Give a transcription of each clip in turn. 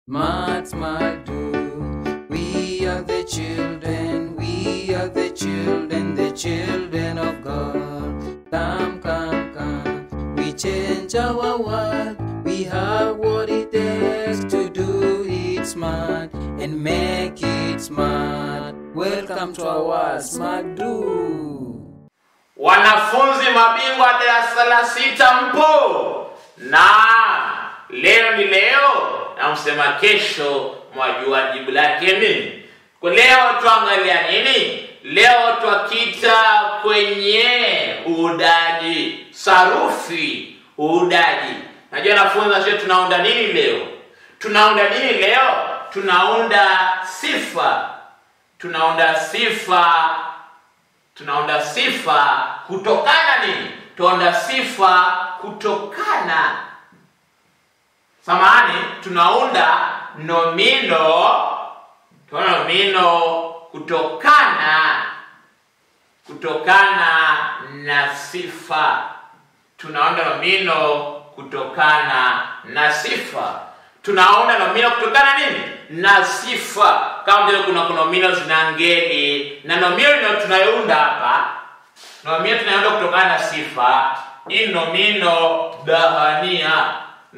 Smart, smart, do. We are the children, the children of God. Come, come, come. We change our world. We have what it takes to do it smart and make it smart. Welcome to our Smart Do. Wanafunzi mabingwa darasa la 6 mpo? Na leo ni leo na msema kesho mwajua jibu lake nini? Kwa leo tuangalia nini? Leo twakita kwenye uundaji, sarufi, uundaji. Najua nafunza sisi tunaunda nini leo? Tunaunda nini leo? Tunaunda sifa. Tunaunda sifa kutokana nini? Tunaunda sifa kutokana. Samahani, tunaunda nomino. Tunaunda nomino kutokana na sifa. Tunaunda nomino kutokana na sifa. Tunaunda nomino kutokana nini? Na sifa. Kama vile kuna nomino zina ngeli na nomino tunayounda hapa, nomino tunayounda kutokana na sifa. Hii nomino dahania.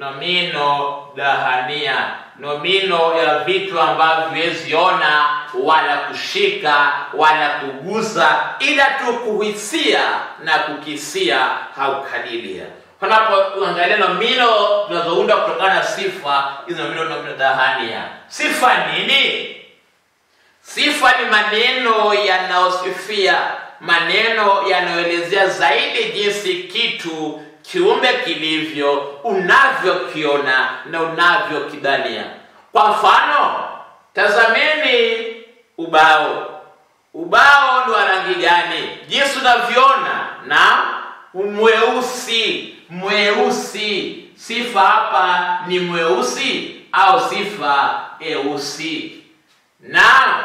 Nomino ya vitu ambavyo huwezi ona wala kushika wala kugusa, ila tu kuhisia na kukisia au kadiria. Tunapoangalia nomino tunazounda kutokana na sifa, hizo nomino dahania. Sifa nini? Sifa ni maneno yanayosifia, maneno yanayoelezea zaidi jinsi kitu, kiumbe kilivyo, unavyokiona na unavyokidhania. Kwa mfano, tazameni ubao. Ubao ni wa rangi gani? Jinsi unavyoona, na mweusi. Sifa hapa ni mweusi au sifa eusi. Na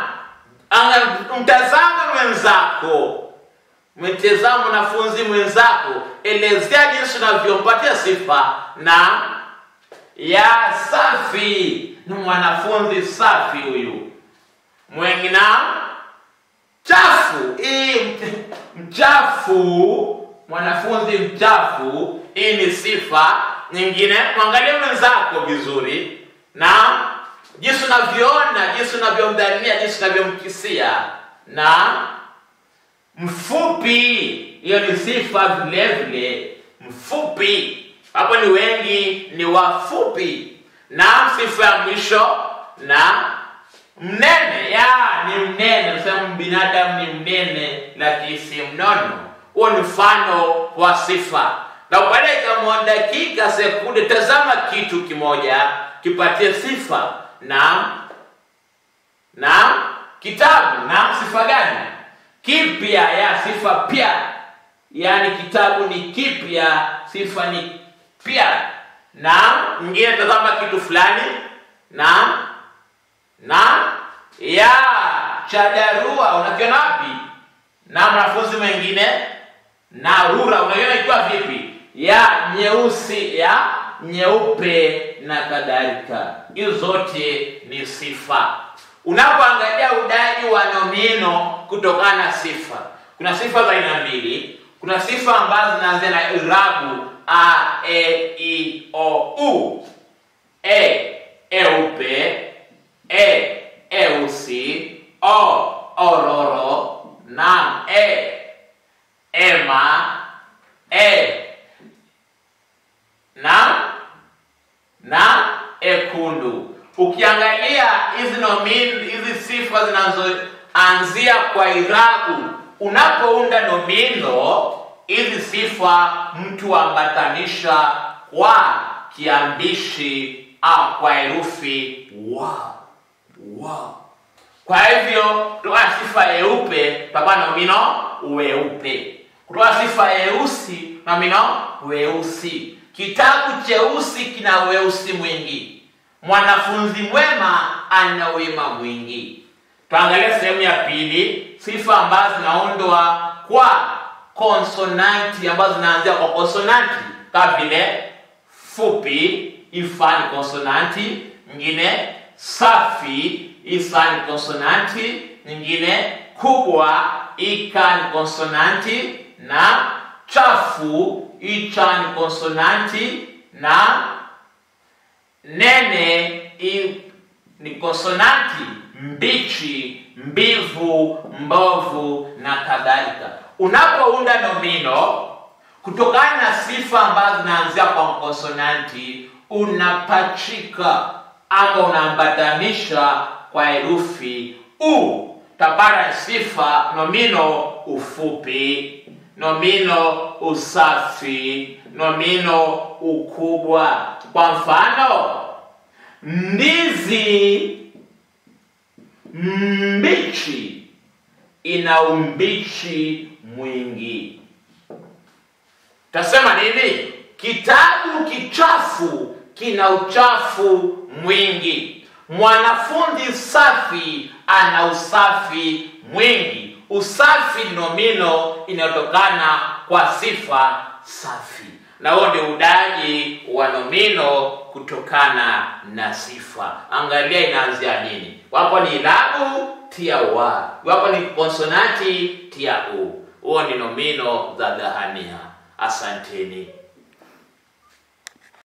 mtazama mwenzako. Mtazama mwanafunzi mwenzako, elezea jinsi unavyompatia sifa na ya safi. Ni mwanafunzi safi huyu. Mwengine chafu. Mchafu, mwanafunzi mchafu. Hii ni sifa nyingine. Mwangalie mwenzako vizuri na jinsi unavyoona, jinsi unavyomdhania, jinsi unavyomkisia. Na mfupi, hiyo ni sifa vile vile. Mfupi, hapo ni wengi, ni wafupi. Na sifa ya mwisho, na mnene. Ni mnene, sema binadamu ni mnene lakini si mnono. Huo ni mfano wa sifa. Na baada ya dakika sekunde, tazama kitu kimoja, kipatie sifa. Na kitabu, na sifa gani? Kipya, ya sifa pia. Yaani kitabu ni kipya, sifa ni pia. Na mwingine tazama kitu fulani, na ya chadarua, unakiona wapi? Na mwanafunzi mwingine, na rura, unakiona ikiwa vipi? Ya nyeusi, ya nyeupe na kadhalika. Hizo zote ni sifa. Unapoangalia udaji wa nomino kutokana na sifa, kuna sifa za aina mbili. Kuna sifa ambazo zinaanza na irabu a, e, i, o, u. Eupe, eusi, o, ororo, na ema, na ekundu. Ukiangalia hizi nomino, hizi sifa zinazoanzia kwa irabu, unapounda nomino, hizi sifa mtu ambatanisha kwa kiambishi au kwa herufi wa. Kwa hivyo, kutoka sifa eupe, papa nomino weupe. Kutoka sifa eusi, nomino weusi. Kitabu cheusi kina weusi mwingi. Mwanafunzi mwema ana wema mwingi. Tuangalie sehemu ya pili, sifa ambazo zinaundwa kwa konsonanti, ambazo zinaanzia kwa konsonanti. Kama vile fupi, ifani konsonanti, nyingine safi, isa ni konsonanti, nyingine kubwa, ika ni konsonanti, na chafu, icha ni konsonanti, na nene ni konsonanti, mbichi, mbivu, mbovu na kadhalika. Unapounda nomino kutokana na sifa ambazo zinaanzia kwa konsonanti, unapachika ama unaambatanisha kwa herufi u. Tapata sifa nomino ufupi, nomino usafi, nomino ukubwa. Kwa mfano, ndizi mbichi ina umbichi mwingi. Tasema nini? Kitabu kichafu kina uchafu mwingi. Mwanafunzi safi ana usafi mwingi. Usafi nomino inayotokana kwa sifa safi. Na huo ndio udaji wa nomino kutokana na sifa. Angalia inaanzia nini. Wapo ni irabu, tia wa. Wapo ni konsonanti, tia u. Huo ni nomino za dhahania. Asanteni.